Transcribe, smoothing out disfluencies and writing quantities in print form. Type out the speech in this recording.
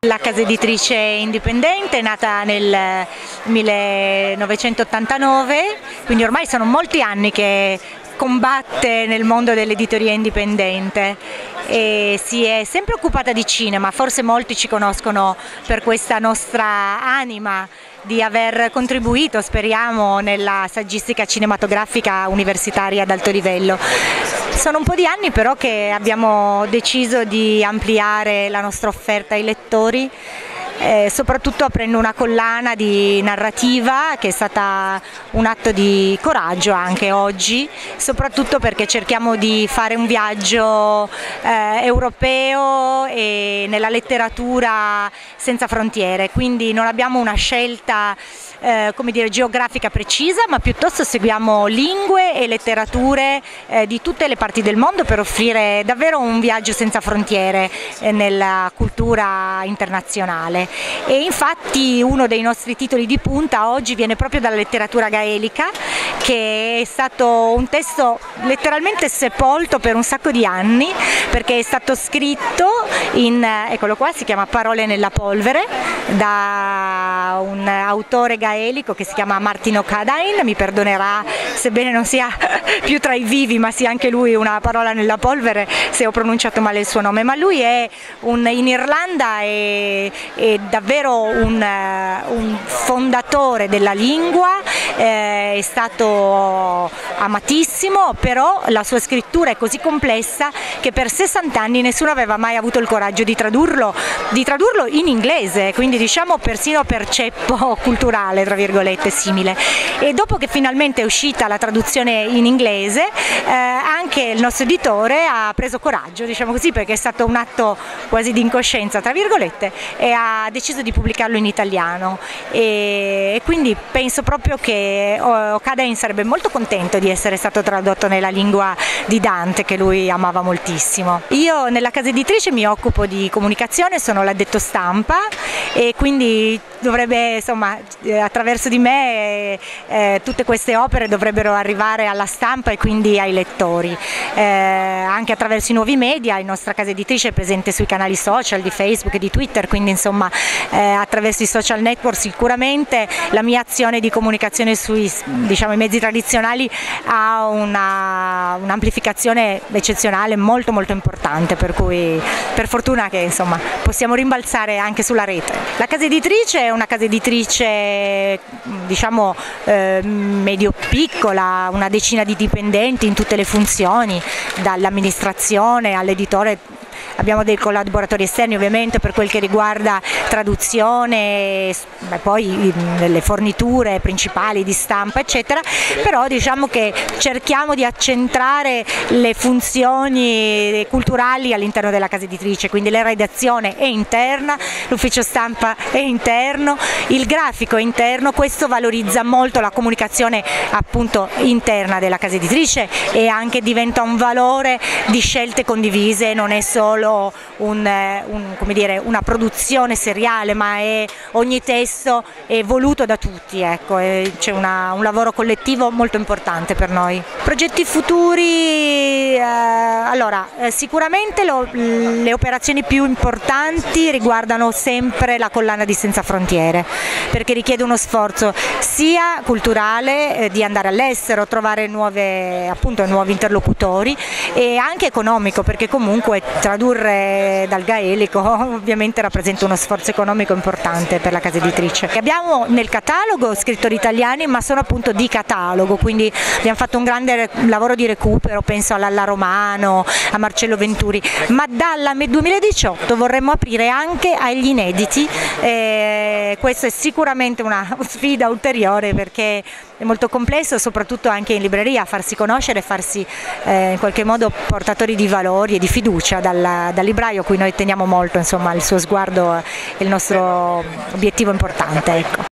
La casa editrice indipendente è nata nel 1989, quindi ormai sono molti anni che combatte nel mondo dell'editoria indipendente e si è sempre occupata di cinema. Forse molti ci conoscono per questa nostra anima di aver contribuito, speriamo, nella saggistica cinematografica universitaria ad alto livello. Sono un po' di anni però che abbiamo deciso di ampliare la nostra offerta ai lettori, soprattutto aprendo una collana di narrativa che è stata un atto di coraggio anche oggi, soprattutto perché cerchiamo di fare un viaggio europeo e nella letteratura senza frontiere, quindi non abbiamo una scelta come dire, geografica precisa, ma piuttosto seguiamo lingue e letterature di tutte le parti del mondo per offrire davvero un viaggio senza frontiere nella cultura internazionale. E infatti uno dei nostri titoli di punta oggi viene proprio dalla letteratura gaelica, che è stato un testo letteralmente sepolto per un sacco di anni, perché è stato scritto in, eccolo qua, si chiama Parole nella polvere, da un autore gaelico che si chiama Martin O'Cadain, mi perdonerà sebbene non sia più tra i vivi, ma sia anche lui una parola nella polvere se ho pronunciato male il suo nome, ma lui è in Irlanda è davvero un fondatore della lingua, è stato amatissimo, però la sua scrittura è così complessa che per 60 anni nessuno aveva mai avuto il coraggio di tradurlo in inglese, quindi diciamo persino per ceppo culturale, tra virgolette, simile. E dopo che finalmente è uscita la traduzione in inglese, anche il nostro editore ha preso coraggio, diciamo così, perché è stato un atto quasi di incoscienza, tra virgolette, e ha deciso di pubblicarlo in italiano. E quindi penso proprio che O'Cadain sarebbe molto contento di essere stato tradotto nella lingua di Dante, che lui amava moltissimo. Io nella casa editrice mi occupo di comunicazione, sono l'addetto stampa e quindi dovrebbe, insomma, attraverso di me tutte queste opere dovrebbero arrivare alla stampa e quindi ai lettori, anche attraverso i nuovi media. La nostra casa editrice è presente sui canali social di Facebook e di Twitter, quindi insomma attraverso i social network sicuramente la mia azione di comunicazione sui, diciamo, i mezzi tradizionali ha un'amplificazione eccezionale, molto importante, per cui per fortuna che insomma possiamo rimbalzare anche sulla rete. La casa editrice è una casa editrice, diciamo, medio piccola, una decina di dipendenti in tutte le funzioni, dall'amministrazione all'editore. Abbiamo dei collaboratori esterni ovviamente per quel che riguarda traduzione, poi le forniture principali di stampa eccetera, però diciamo che cerchiamo di accentrare le funzioni culturali all'interno della casa editrice, quindi la redazione è interna, l'ufficio stampa è interno, il grafico è interno, questo valorizza molto la comunicazione appunto interna della casa editrice e anche diventa un valore di scelte condivise, non è solo come dire, una produzione seriale, ma ogni testo è voluto da tutti, ecco, c'è un lavoro collettivo molto importante per noi. Progetti futuri, allora sicuramente le operazioni più importanti riguardano sempre la collana di Senza Frontiere, perché richiede uno sforzo sia culturale, di andare all'estero, trovare nuovi interlocutori, e anche economico, perché comunque tradurre dal gaelico ovviamente rappresenta uno sforzo economico importante per la casa editrice. Abbiamo nel catalogo scrittori italiani, ma sono appunto di catalogo, quindi abbiamo fatto un grande lavoro di recupero, penso a Lalla Romano, a Marcello Venturi, ma dal 2018 vorremmo aprire anche agli inediti, questa è sicuramente una sfida ulteriore perché è molto complesso, soprattutto anche in libreria, farsi conoscere, farsi in qualche modo portatori di valori e di fiducia dal libraio, a cui noi teniamo molto, insomma il suo sguardo è il nostro obiettivo importante, ecco.